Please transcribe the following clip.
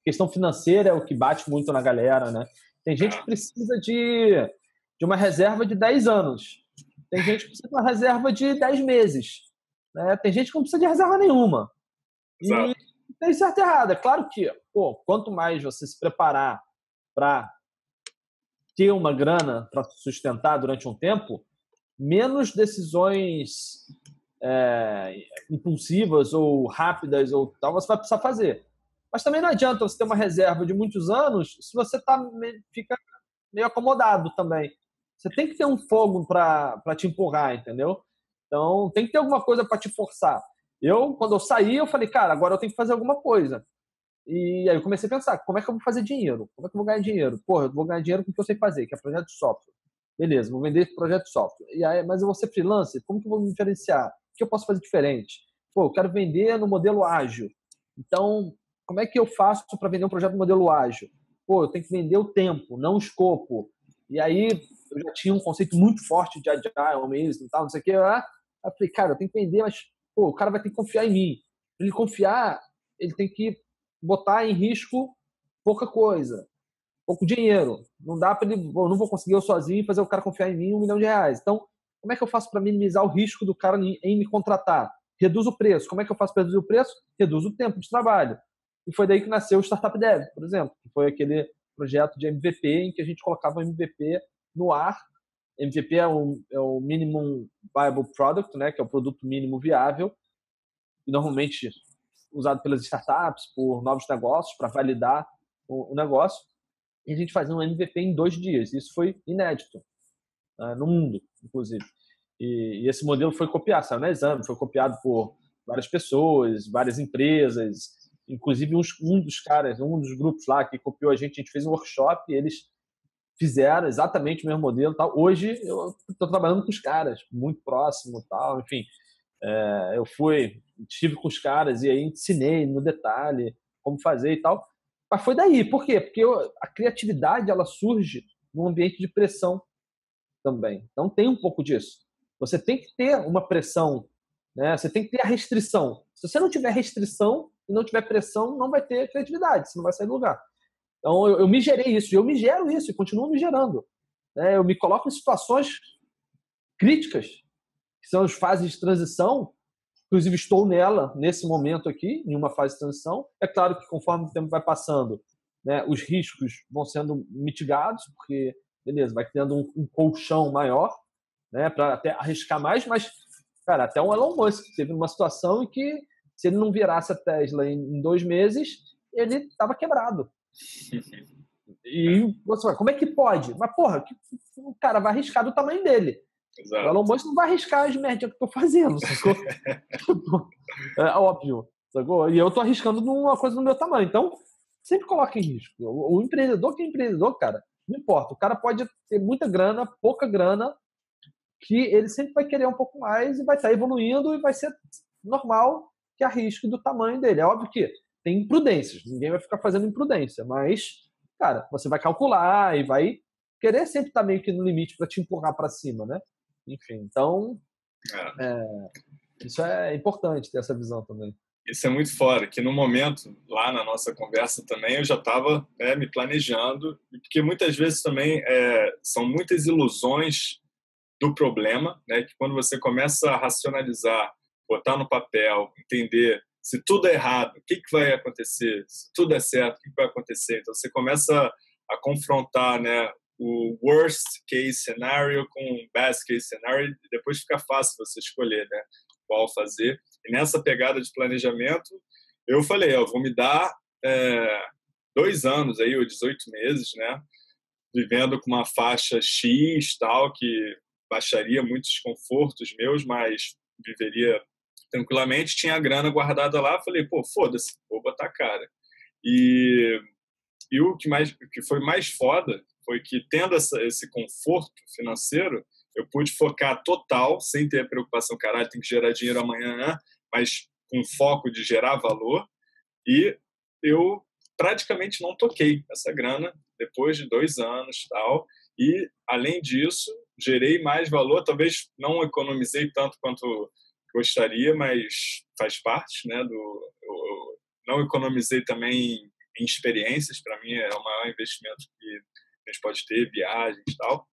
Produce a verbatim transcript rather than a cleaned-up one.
questão financeira é o que bate muito na galera, né? Tem gente que precisa de, de uma reserva de dez anos. Tem gente que precisa de uma reserva de dez meses. Né? Tem gente que não precisa de reserva nenhuma. Exato. E tem certo e errado. É claro que, pô, quanto mais você se preparar para ter uma grana para sustentar durante um tempo, menos decisões é, impulsivas ou rápidas ou tal você vai precisar fazer. Mas também não adianta você ter uma reserva de muitos anos se você tá, fica meio acomodado também. Você tem que ter um fogo para te empurrar, entendeu? Então, tem que ter alguma coisa para te forçar. Eu, quando eu saí, eu falei, cara, agora eu tenho que fazer alguma coisa. E aí eu comecei a pensar, como é que eu vou fazer dinheiro? Como é que eu vou ganhar dinheiro? Porra, eu vou ganhar dinheiro com o que eu sei fazer, que é projeto de software. Beleza, vou vender esse projeto de software. E aí, mas eu vou ser freelancer? Como que eu vou me diferenciar? O que eu posso fazer diferente? Pô, eu quero vender no modelo ágil. Então, como é que eu faço para vender um projeto no modelo ágil? Pô, eu tenho que vender o tempo, não o escopo. E aí, eu já tinha um conceito muito forte de agile mesmo e tal, não sei o que. Aí eu falei, cara, eu tenho que vender, mas pô, o cara vai ter que confiar em mim. Para ele confiar, ele tem que botar em risco pouca coisa, pouco dinheiro. Não dá para ele, eu não vou conseguir eu sozinho fazer o cara confiar em mim um milhão de reais. Então, como é que eu faço para minimizar o risco do cara em me contratar? Reduz o preço. Como é que eu faço para reduzir o preço? Reduz o tempo de trabalho. E foi daí que nasceu o Startup Dev, por exemplo, que foi aquele projeto de M V P em que a gente colocava o M V P no ar. M V P é o, é o Minimum Viable Product, né, que é o produto mínimo viável, e normalmente usado pelas startups, por novos negócios, para validar o, o negócio. E a gente fazia um M V P em dois dias. Isso foi inédito, né, no mundo, inclusive. E, e esse modelo foi copiado, saiu na Exame, foi copiado por várias pessoas, várias empresas, inclusive uns, um dos caras, um dos grupos lá que copiou a gente, a gente fez um workshop e eles fizeram exatamente o mesmo modelo. Tal. Hoje eu estou trabalhando com os caras, muito próximo, tal, enfim. É, eu fui, estive com os caras e aí ensinei no detalhe como fazer e tal. Mas foi daí. Por quê? Porque eu, a criatividade ela surge num ambiente de pressão também. Então tem um pouco disso. Você tem que ter uma pressão, né? Você tem que ter a restrição. Se você não tiver restrição e não tiver pressão, não vai ter criatividade, você não vai sair do lugar. Então eu, eu me gerei isso, eu me gero isso e continuo me gerando. Né? Eu me coloco em situações críticas, que são as fases de transição. Inclusive estou nela, nesse momento aqui, em uma fase de transição. É claro que conforme o tempo vai passando, né, os riscos vão sendo mitigados, porque, beleza, vai criando um, um colchão maior, né, para até arriscar mais, mas, cara, até um Elon Musk teve uma situação em que, se ele não virasse a Tesla em, em dois meses, ele estava quebrado. E você vai, como é que pode? Mas, porra, que, o cara vai arriscar do tamanho dele. Exato. O Elon Musk não vai arriscar as merdas que eu estou fazendo, sacou? É óbvio, sacou? E eu estou arriscando numa coisa do meu tamanho. Então, sempre coloca em risco. O, o empreendedor que é empreendedor, cara, não importa. O cara pode ter muita grana, pouca grana, que ele sempre vai querer um pouco mais e vai estar evoluindo e vai ser normal que arrisque do tamanho dele. É óbvio que tem imprudências. Ninguém vai ficar fazendo imprudência. Mas, cara, você vai calcular e vai querer sempre estar meio que no limite para te empurrar para cima, né? Enfim, então é. É, isso é importante ter essa visão também. Isso é muito fora, que no momento, lá na nossa conversa também, eu já estava né, me planejando, porque muitas vezes também é, são muitas ilusões do problema, né, que quando você começa a racionalizar, botar no papel, entender se tudo é errado, o que, que vai acontecer, se tudo é certo, o que, que vai acontecer. Então você começa a confrontar, né, o worst case scenario com o best case scenario e depois fica fácil você escolher, né, qual fazer. E nessa pegada de planejamento, eu falei, eu vou me dar é, dois anos aí, ou dezoito meses, né, vivendo com uma faixa X, tal, que baixaria muitos desconfortos meus, mas viveria tranquilamente, tinha a grana guardada lá, falei, pô, foda-se, vou botar a cara. E, e o que, mais, o que foi mais foda foi que, tendo essa, esse conforto financeiro, eu pude focar total, sem ter a preocupação, caralho, tem que gerar dinheiro amanhã, né? Mas com foco de gerar valor. E eu praticamente não toquei essa grana depois de dois anos tal. E, além disso, gerei mais valor. Talvez não economizei tanto quanto gostaria, mas faz parte, né? Do, eu não economizei também em experiências. Para mim, é o maior investimento que a gente pode ter, viagens e tal.